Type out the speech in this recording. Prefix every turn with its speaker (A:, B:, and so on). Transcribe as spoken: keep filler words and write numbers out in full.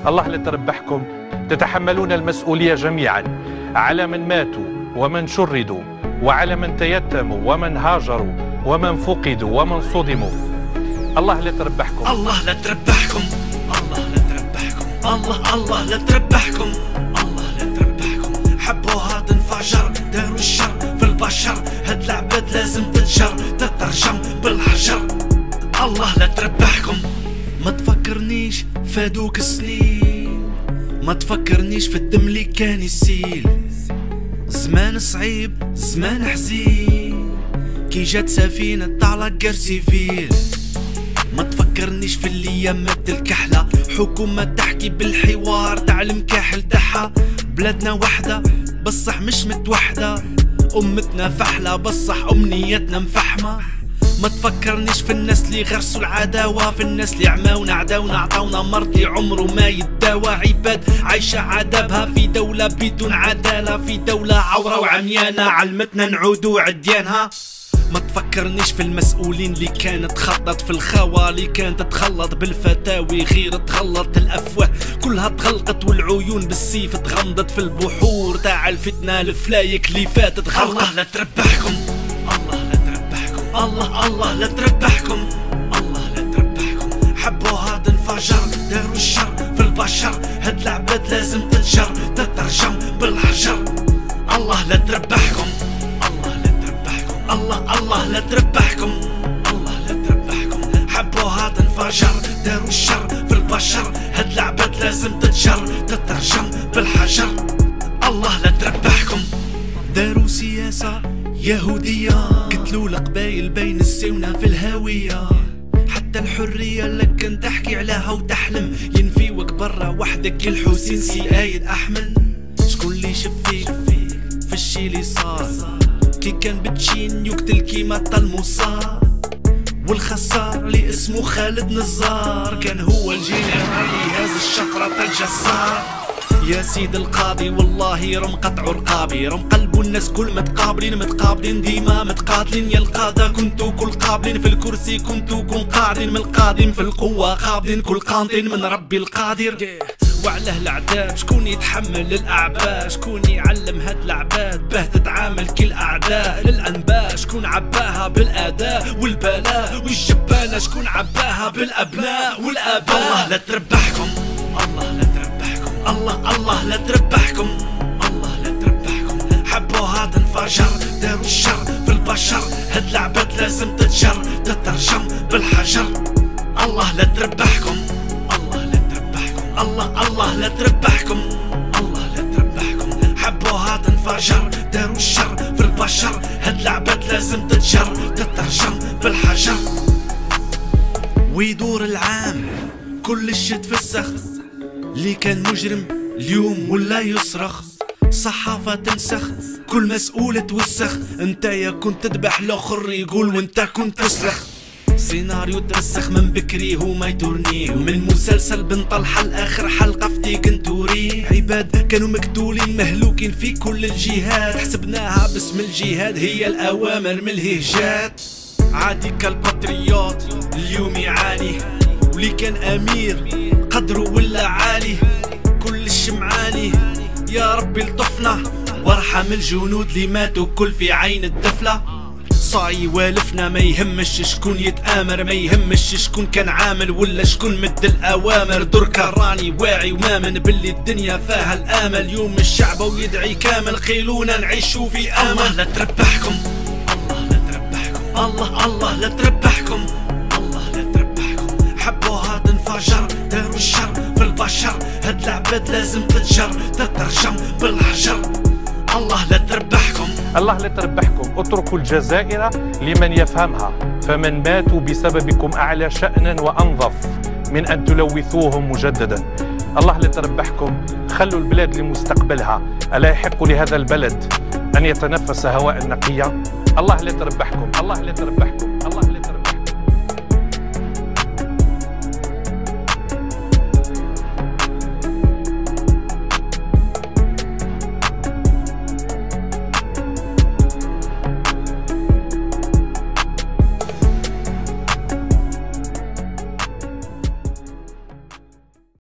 A: الله لا تربحكم، تتحملون المسؤولية جميعا على من ماتوا ومن شردوا وعلى من تيتموا ومن هاجروا ومن فقدوا ومن صدموا. الله لا تربحكم،
B: الله لا تربحكم، الله لا تربحكم، الله الله لا تربحكم، الله لا تربحكم. حبوها تنفجر، داروا الشر في البشر، هاد العباد لازم تتجر، تترجم بالحجر. الله لا تربحكم. ما تفكرنيش فادوك السنين، ما تفكرنيش في الدم اللي كان يسيل. زمان صعيب زمان حزين، كي جات سفينة طالع كرسيفيل. ما تفكرنيش في الايامات الكحلة، حكومة تحكي بالحوار تاع المكاحل تاعها. بلادنا وحدة بصح مش متوحدة، امتنا فحلة بصح امنيتنا مفحمة. ما تفكرنيش في الناس اللي غرسوا العداوة، في الناس اللي عماونا عداونا عطاونا مرضي عمره ما يداوى. عباد عايشة عذابها في دولة بدون عدالة، في دولة عورة وعميانة علمتنا نعودوا عديانها. ما تفكرنيش في المسؤولين اللي كانت تخطط في الخوا، اللي كانت تخلط بالفتاوي غير تغلط الافواه كلها تغلقت، والعيون بالسيف تغمضت في البحور تاع الفتنة الفلايك اللي فاتت غلقت. الله لا تربحكم، الله لا تربحكم، الله الله لا تربحكم، الله لا تربحكم. حبوها تنفجر، داروا الشر في البشر، هاد العباد لازم تتجر، تترجم بالحجر. الله لا تربحكم، الله الله لا تربحكم، الله لا تربحكم. حبوها تنفجر، داروا الشر في البشر، هاد العباد لازم تتجر، تترجم بالحجر. الله لا تربحكم. داروا سياسة يهودية، قتلوا القبايل بين السونة في الهاوية. حتى الحرية اللي كنت تحكي عليها وتحلم، ينفيوك برا وحدك الحسين سي آيد أحمد. شكون اللي شف فيك في الشي اللي صار، كي كان بتشين يقتل كيما طلموصار. والخسار اللي اسمه خالد نزار، كان هو الجنرال اللي هاز الشفرة الجزار. يا سيد القاضي والله رم قطعوا رقابي، رم قلبوا الناس كل متقابلين، متقابلين ديما متقاتلين. يا القادة كنتو كل قابلين، في الكرسي كنتو كل قاعدين، من القادم في القوة قابلين، كل قانطين من ربي القادر. وعلى العذاب شكون يتحمل الاعباء، شكون يعلم هاد العباد باه تتعامل كل اعداء. للانباء شكون عباها بالاداء والبلاء، والجبانة شكون عباها بالابناء والاباء. الله لا تربحكم، الله لا تربحكم، الله الله لا تربحكم، الله لا تربحكم. حبوها تنفجر، داروا الشر في البشر، هاد العباد لازم تتجر، تترجم بالحجر. الله لا تربحكم، الله الله لا تربحكم، الله لا تربحكم. حبوها تنفجر، داروا الشر في البشر، هاد العباد لازم تتجر، تترجم بالحجر. ويدور العام كل الشي تفسخ، اللي كان مجرم اليوم ولا يصرخ. صحافة تنسخ، كل مسؤول توسخ، انتيا كنت تذبح الاخر يقول وانت كنت تصرخ. سيناريو ترسخ من بكري هو ما يدورني، ومن مسلسل بن طلحة لاخر حلقة في تيكنتوري. عباد كانوا مقتولين مهلوكين في كل الجهات، حسبناها باسم الجهاد هي الاوامر من الهجات. عادي كالبطريوت اليوم يعاني، واللي كان امير قدره ولا عالي. كل الشمعاني يا ربي لطفنا، وارحم الجنود اللي ماتوا كل في عين الدفلة. صاي والفنا ما يهمش شكون يتآمر، ما يهمش شكون كان عامل ولا شكون مد الأوامر. دركا راني واعي ومامن باللي الدنيا فيها الآمل، يوم الشعب ويدعي كامل خيلونا نعيشوا في آمل. الله لا تربحكم، الله لا تربحكم، الله الله لا تربحكم، الله لا تربحكم. حبوها تنفجر، داروا الشر في البشر، هاد العباد لازم تتجر، تترجم بالحجر. الله لا تربحكم،
A: الله لا تربحكم. اتركوا الجزائر لمن يفهمها، فمن ماتوا بسببكم أعلى شأنا وأنظف من أن تلوثوهم مجددا. الله لا تربحكم. خلوا البلاد لمستقبلها، ألا يحق لهذا البلد أن يتنفس هواء نقيا؟ الله لا تربحكم، الله لا تربحكم.